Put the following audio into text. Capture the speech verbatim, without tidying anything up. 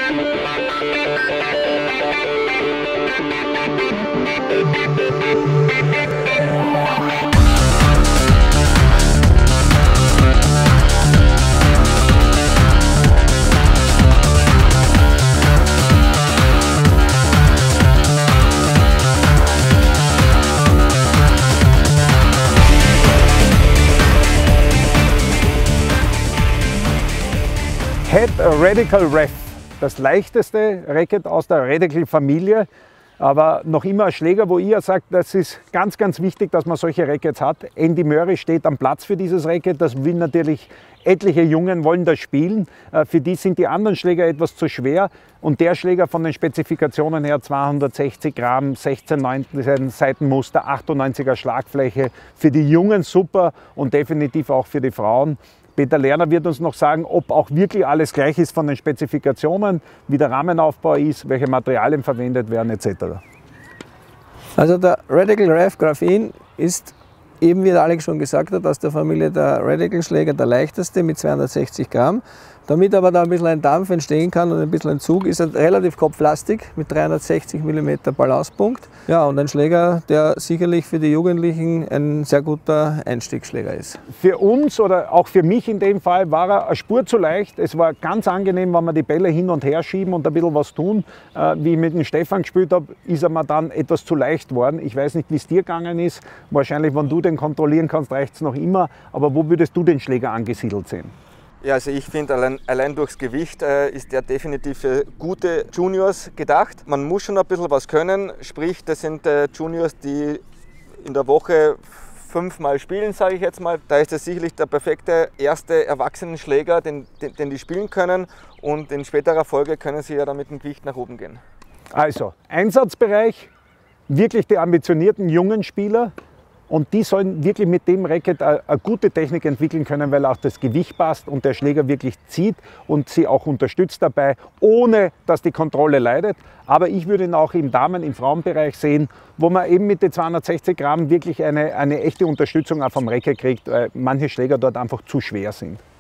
Head Radical Rev, das leichteste Racket aus der Radical-Familie, aber noch immer ein Schläger, wo ihr sagt, das ist ganz, ganz wichtig, dass man solche Rackets hat. Andy Murray steht am Platz für dieses Racket, das will natürlich, etliche Jungen wollen das spielen. Für die sind die anderen Schläger etwas zu schwer und der Schläger von den Spezifikationen her zweihundertsechzig Gramm, sechzehn neunzehn Seitenmuster, achtundneunziger Schlagfläche, für die Jungen super und definitiv auch für die Frauen. Peter Lerner wird uns noch sagen, ob auch wirklich alles gleich ist von den Spezifikationen, wie der Rahmenaufbau ist, welche Materialien verwendet werden et cetera. Also der Radical Rev Graphen ist eben, wie der Alex schon gesagt hat, aus der Familie der Radical Schläger der leichteste mit zweihundertsechzig Gramm. Damit aber da ein bisschen ein Dampf entstehen kann und ein bisschen ein Zug, ist er relativ kopflastig mit dreihundertsechzig Millimeter Balancepunkt. Ja, und ein Schläger, der sicherlich für die Jugendlichen ein sehr guter Einstiegsschläger ist. Für uns oder auch für mich in dem Fall war er eine Spur zu leicht. Es war ganz angenehm, wenn wir die Bälle hin und her schieben und ein bisschen was tun. Wie ich mit dem Stefan gespielt habe, ist er mir dann etwas zu leicht geworden. Ich weiß nicht, wie es dir gegangen ist. Wahrscheinlich, wenn du den kontrollieren kannst, reicht es noch immer. Aber wo würdest du den Schläger angesiedelt sehen? Ja, also ich finde, allein, allein durchs Gewicht äh, ist der definitiv für gute Juniors gedacht. Man muss schon ein bisschen was können, sprich, das sind äh, Juniors, die in der Woche fünfmal spielen, sage ich jetzt mal. Da ist das sicherlich der perfekte erste Erwachsenenschläger, den, den, den die spielen können und in späterer Folge können sie ja dann mit dem Gewicht nach oben gehen. Also, Einsatzbereich, wirklich die ambitionierten jungen Spieler. Und die sollen wirklich mit dem Racket eine, eine gute Technik entwickeln können, weil auch das Gewicht passt und der Schläger wirklich zieht und sie auch unterstützt dabei, ohne dass die Kontrolle leidet. Aber ich würde ihn auch im Damen-, im Frauenbereich sehen, wo man eben mit den zweihundertsechzig Gramm wirklich eine, eine echte Unterstützung auch vom Racket kriegt, weil manche Schläger dort einfach zu schwer sind.